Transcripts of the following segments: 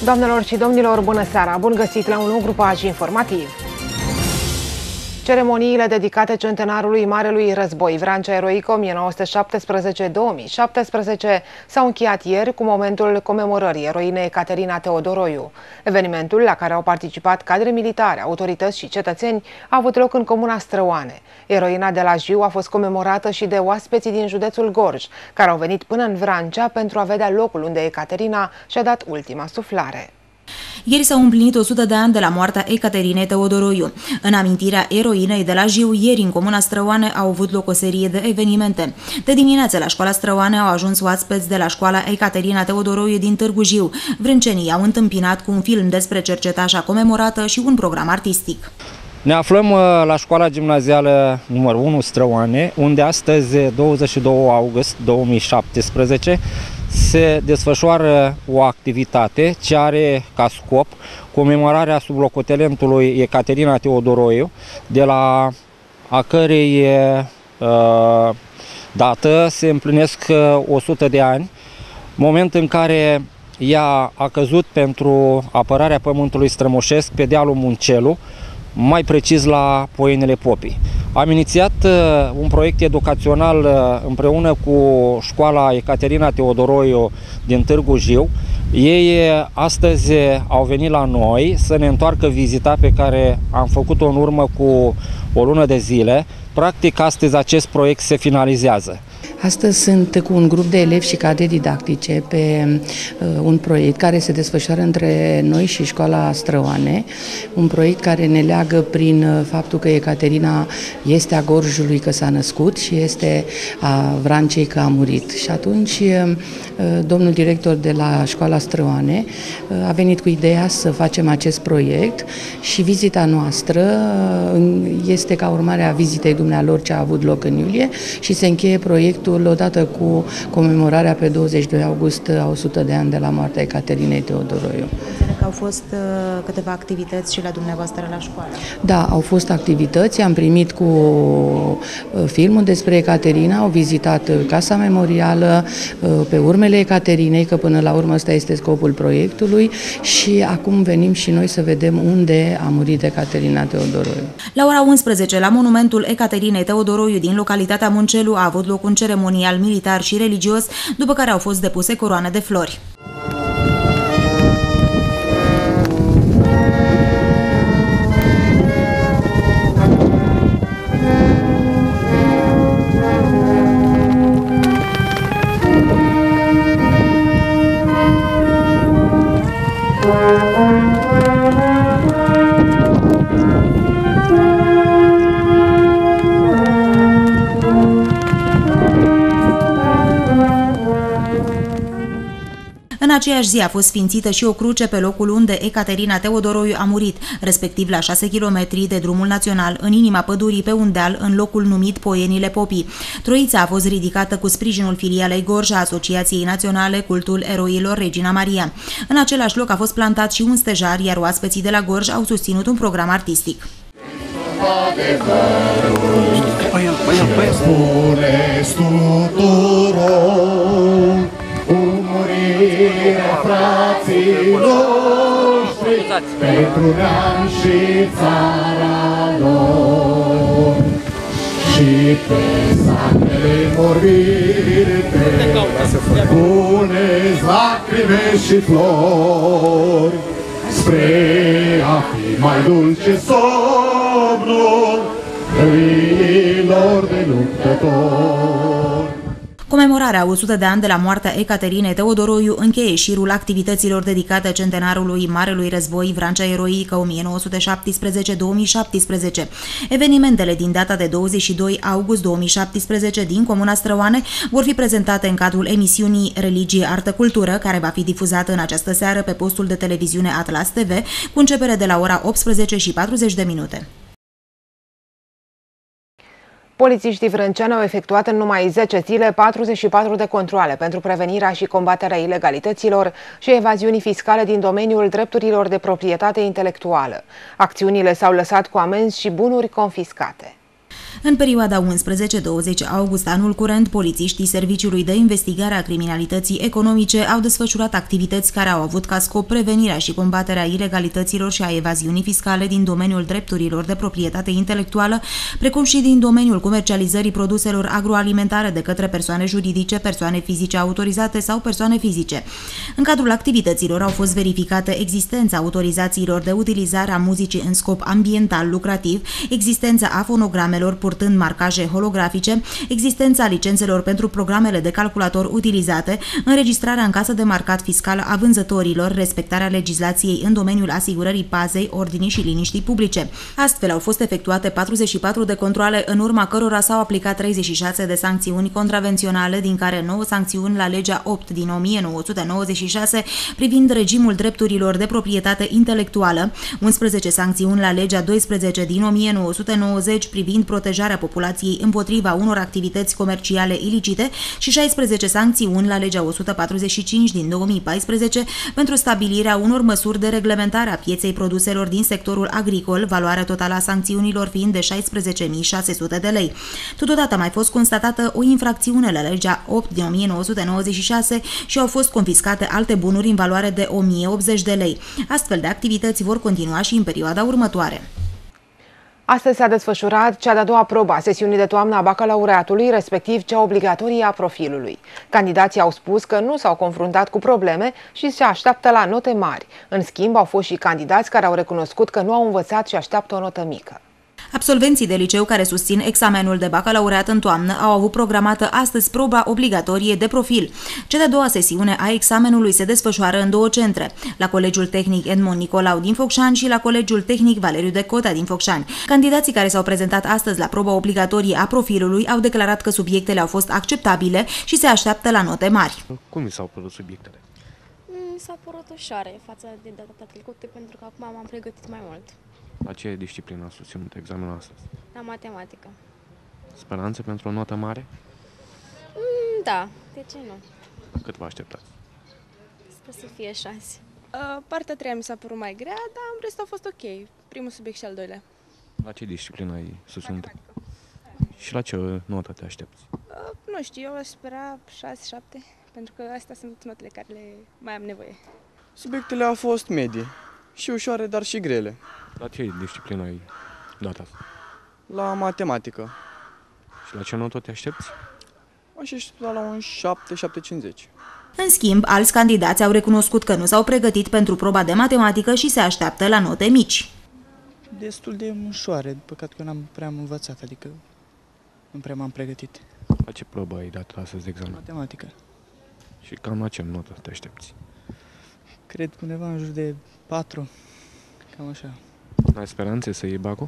Doamnelor și domnilor, bună seara! Bun găsit la un nou grupaj informativ! Ceremoniile dedicate centenarului Marelui Război, Vrancea Eroică 1917-2017, s-au încheiat ieri cu momentul comemorării eroinei Ecaterina Teodoroiu. Evenimentul, la care au participat cadre militare, autorități și cetățeni, a avut loc în comuna Străoane. Eroina de la Jiu a fost comemorată și de oaspeții din județul Gorj, care au venit până în Vrancea pentru a vedea locul unde Ecaterina și-a dat ultima suflare. Ieri s-au împlinit 100 de ani de la moartea Ecaterinei Teodoroiu. În amintirea eroinei de la Jiu, ieri în comuna Străoane au avut loc o serie de evenimente. De dimineață la școala Străoane au ajuns oaspeți de la școala Ecaterina Teodoroiu din Târgu Jiu. Vrâncenii au întâmpinat cu un film despre cercetașa comemorată și un program artistic. Ne aflăm la școala gimnazială numărul 1 Străoane, unde astăzi, 22 august 2017, se desfășoară o activitate ce are ca scop comemorarea sublocotenentului Ecaterina Teodoroiu, de la a cărei dată se împlinesc 100 de ani, moment în care ea a căzut pentru apărarea pământului strămoșesc pe dealul Muncelu, mai precis la Poienele Popii. Am inițiat un proiect educațional împreună cu școala Ecaterina Teodoroiu din Târgu Jiu. Ei astăzi au venit la noi să ne întoarcă vizita pe care am făcut-o în urmă cu o lună de zile. Practic, astăzi acest proiect se finalizează. Astăzi sunt cu un grup de elevi și cadre didactice pe un proiect care se desfășoară între noi și școala Străoane, un proiect care ne leagă prin faptul că Ecaterina este a Gorjului că s-a născut și este a Vrancei că a murit. Și atunci domnul director de la școala Străoane a venit cu ideea să facem acest proiect și vizita noastră este ca urmare a vizitei dumnealor ce a avut loc în iulie și se încheie proiectul odată cu comemorarea pe 22 august a 100 de ani de la moartea Ecaterinei Teodoroiu. Înțeleg că au fost câteva activități și la dumneavoastră la școală. Da, au fost activități, am primit cu filmul despre Ecaterina, au vizitat Casa Memorială pe urmele Ecaterinei, că până la urmă ăsta este scopul proiectului și acum venim și noi să vedem unde a murit Ecaterina Teodoroiu. La ora 11, la monumentul Ecaterinei Teodoroiu din localitatea Muncelu a avut loc un ceremonial militar și religios, după care au fost depuse coroane de flori. În aceeași zi a fost sfințită și o cruce pe locul unde Ecaterina Teodoroiu a murit, respectiv la 6 km de drumul național, în inima pădurii pe un deal, în locul numit Poienile Popii. Troița a fost ridicată cu sprijinul filialei Gorj a Asociației Naționale Cultul Eroilor Regina Maria. În același loc a fost plantat și un stejar, iar oaspeții de la Gorj au susținut un program artistic. Spuneți tuturor umorirea fraților noștri pentru neam și țara lor și pe sacrele morbite puneți lacrime și flori spre a fi mai dulce somnul răilor de luptători. Comemorarea 100 de ani de la moartea Ecaterinei Teodoroiu încheie șirul activităților dedicate centenarului Marelui Război, Vrancea Eroică 1917-2017. Evenimentele din data de 22 august 2017 din comuna Străoane vor fi prezentate în cadrul emisiunii Religie, Artă, Cultură, care va fi difuzată în această seară pe postul de televiziune Atlas TV, cu începere de la ora 18:40. Polițiștii vrânceni au efectuat în numai 10 zile 44 de controale pentru prevenirea și combaterea ilegalităților și evaziunii fiscale din domeniul drepturilor de proprietate intelectuală. Acțiunile s-au lăsat cu amenzi și bunuri confiscate. În perioada 11-20 august anul curent, polițiștii Serviciului de Investigare a Criminalității Economice au desfășurat activități care au avut ca scop prevenirea și combaterea ilegalităților și a evaziunii fiscale din domeniul drepturilor de proprietate intelectuală, precum și din domeniul comercializării produselor agroalimentare de către persoane juridice, persoane fizice autorizate sau persoane fizice. În cadrul activităților au fost verificate existența autorizațiilor de utilizare a muzicii în scop ambiental lucrativ, existența a fonogramelor purtând marcaje holografice, existența licențelor pentru programele de calculator utilizate, înregistrarea în casă de marcat fiscal a vânzătorilor, respectarea legislației în domeniul asigurării pazei, ordinii și liniștii publice. Astfel au fost efectuate 44 de controale, în urma cărora s-au aplicat 36 de sancțiuni contravenționale, din care 9 sancțiuni la legea 8 din 1996 privind regimul drepturilor de proprietate intelectuală, 11 sancțiuni la legea 12 din 1990 privind protejarea populației împotriva unor activități comerciale ilicite și 16 sancțiuni la legea 145 din 2014 pentru stabilirea unor măsuri de reglementare a pieței produselor din sectorul agricol, valoarea totală a sancțiunilor fiind de 16.600 de lei. Totodată a mai fost constatată o infracțiune la legea 8 din 1996 și au fost confiscate alte bunuri în valoare de 1.080 de lei. Astfel de activități vor continua și în perioada următoare. Astăzi s-a desfășurat cea de-a doua probă a sesiunii de toamnă a bacalaureatului, respectiv cea obligatorie a profilului. Candidații au spus că nu s-au confruntat cu probleme și se așteaptă la note mari. În schimb, au fost și candidați care au recunoscut că nu au învățat și așteaptă o notă mică. Absolvenții de liceu care susțin examenul de bacalaureat în toamnă au avut programată astăzi proba obligatorie de profil. Cea de-a doua sesiune a examenului se desfășoară în două centre, la Colegiul Tehnic Edmond Nicolau din Focșani și la Colegiul Tehnic Valeriu de Cota din Focșani. Candidații care s-au prezentat astăzi la proba obligatorie a profilului au declarat că subiectele au fost acceptabile și se așteaptă la note mari. Cum mi s-au părut subiectele? Mi s-a părut ușoare față de data trecută, pentru că acum m-am pregătit mai mult. La ce disciplină a susținut examenul astăzi? La matematică. Speranțe pentru o notă mare? Da, de ce nu? Cât vă așteptați? Sper să fie 6. Partea a treia mi s-a părut mai grea, dar în rest a fost ok. Primul subiect și al doilea. La ce disciplină ai susținut? Și la ce notă te aștepți? Nu știu, eu aș spera 6-7, pentru că astea sunt notele care mai am nevoie. Subiectele au fost medii. Și ușoare, dar și grele. La ce disciplină ai dat asta? La matematică. Și la ce notă te aștepți? Aș aștepta la un 7-7,50. În schimb, alți candidați au recunoscut că nu s-au pregătit pentru proba de matematică și se așteaptă la note mici. Destul de ușoare, păcat că n-am prea învățat, adică nu prea m-am pregătit. La ce probă ai dat astăzi de examen? Matematică. Și cam la ce notă te aștepți? Cred undeva în jur de 4, cam așa. Ai speranțe să iei bacul?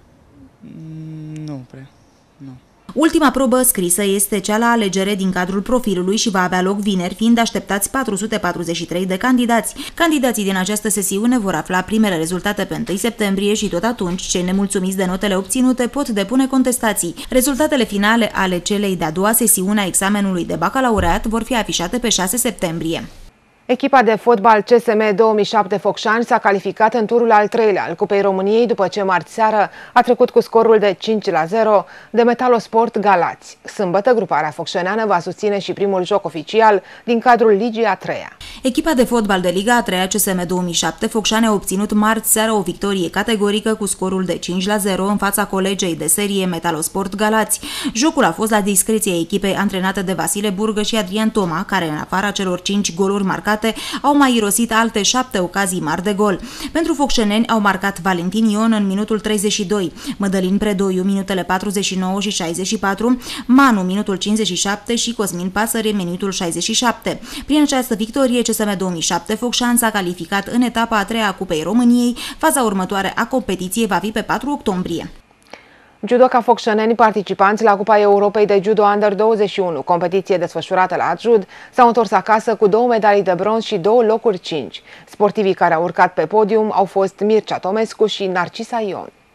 Nu prea, nu. Ultima probă scrisă este cea la alegere din cadrul profilului și va avea loc vineri, fiind așteptați 443 de candidați. Candidații din această sesiune vor afla primele rezultate pe 1 septembrie și tot atunci cei nemulțumiți de notele obținute pot depune contestații. Rezultatele finale ale celei de-a doua sesiune a examenului de bacalaureat vor fi afișate pe 6 septembrie. Echipa de fotbal CSM 2007 Focșani s-a calificat în turul al treilea al Cupei României după ce marți seară a trecut cu scorul de 5-0 de Metalosport Galați. Sâmbătă, gruparea focșăneană va susține și primul joc oficial din cadrul Ligii a treia. Echipa de fotbal de Liga a treia CSM 2007 Focșani a obținut marți seară o victorie categorică cu scorul de 5-0 în fața colegei de serie Metalosport Galați. Jocul a fost la discreția echipei antrenate de Vasile Burgă și Adrian Toma, care în afara celor 5 goluri marcate au mai irosit alte 7 ocazii mari de gol. Pentru focșeneni au marcat Valentin Ion în minutul 32, Mădălin Predoiu minutele 49 și 64, Manu minutul 57 și Cosmin Pasăre minutul 67. Prin această victorie, CSM 2007 Focșani s-a calificat în etapa a treia a Cupei României. Faza următoare a competiției va fi pe 4 octombrie. Judoca focșăneni participanți la Cupa Europei de Judo Under 21, competiție desfășurată la Adjud, s-au întors acasă cu 2 medalii de bronz și 2 locuri 5. Sportivii care au urcat pe podium au fost Mircea Tomescu și Narcisa Ion.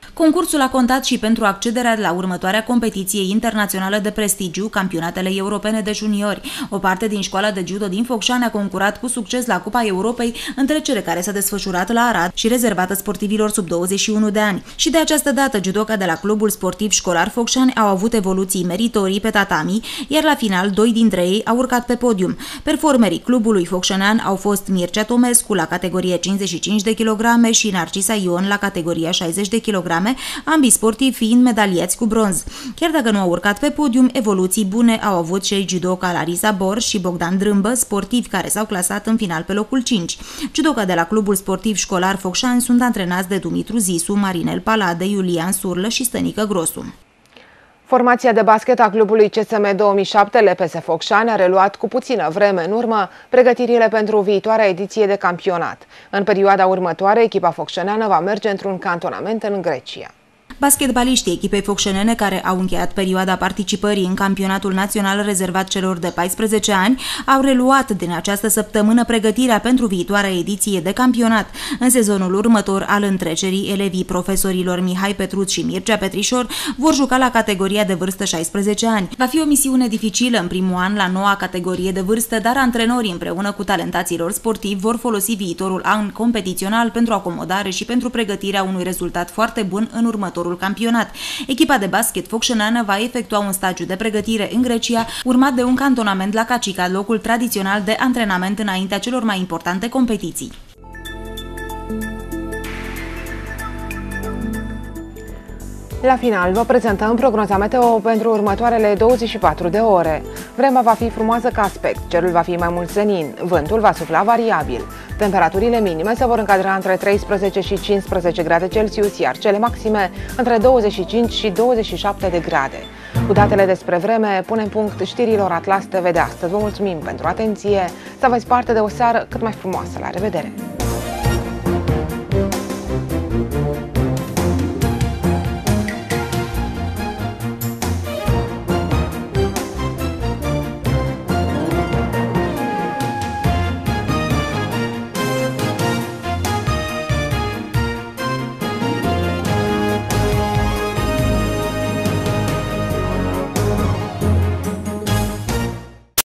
Concursul a contat și pentru accederea la următoarea competiție internațională de prestigiu, campionatele europene de juniori. O parte din școala de judo din Focșani a concurat cu succes la Cupa Europei, întrecere care s-a desfășurat la Arad și rezervată sportivilor sub 21 de ani. Și de această dată, judoca de la Clubul Sportiv Școlar Focșani au avut evoluții meritorii pe tatami, iar la final, 2 dintre ei au urcat pe podium. Performerii clubului focșănean au fost Mircea Tomescu la categorie 55 de kg și Narcisa Ion la categoria 60 de kg, ambii sportivi fiind medaliați cu bronz. Chiar dacă nu au urcat pe podium, evoluții bune au avut și judoca Larisa Bor și Bogdan Drâmbă, sportivi care s-au clasat în final pe locul 5. Judoca de la Clubul Sportiv Școlar Focșani sunt antrenați de Dumitru Zisu, Marinel Palade, Iulian Surlă și Stănică Grosu. Formația de basket a clubului CSM 2007 LPS Focșani a reluat cu puțină vreme în urmă pregătirile pentru viitoarea ediție de campionat. În perioada următoare, echipa focșăneană va merge într-un cantonament în Grecia. Basketbaliștii echipei focșenene care au încheiat perioada participării în campionatul național rezervat celor de 14 ani au reluat din această săptămână pregătirea pentru viitoarea ediție de campionat. În sezonul următor al întrecerii, elevii profesorilor Mihai Petruț și Mircea Petrișor vor juca la categoria de vârstă 16 ani. Va fi o misiune dificilă în primul an la noua categorie de vârstă, dar antrenorii împreună cu talentaților sportivi vor folosi viitorul an competițional pentru acomodare și pentru pregătirea unui rezultat foarte bun în următorul campionat. Echipa de basket focșăneană va efectua un stagiu de pregătire în Grecia, urmat de un cantonament la Cacica, locul tradițional de antrenament înaintea celor mai importante competiții. La final, vă prezentăm prognoza meteo pentru următoarele 24 de ore. Vremea va fi frumoasă ca aspect, cerul va fi mai mult senin, vântul va sufla variabil. Temperaturile minime se vor încadra între 13 și 15 grade Celsius, iar cele maxime între 25 și 27 de grade. Cu datele despre vreme, punem punct știrilor Atlas TV de astăzi. Vă mulțumim pentru atenție, să aveți parte de o seară cât mai frumoasă. La revedere!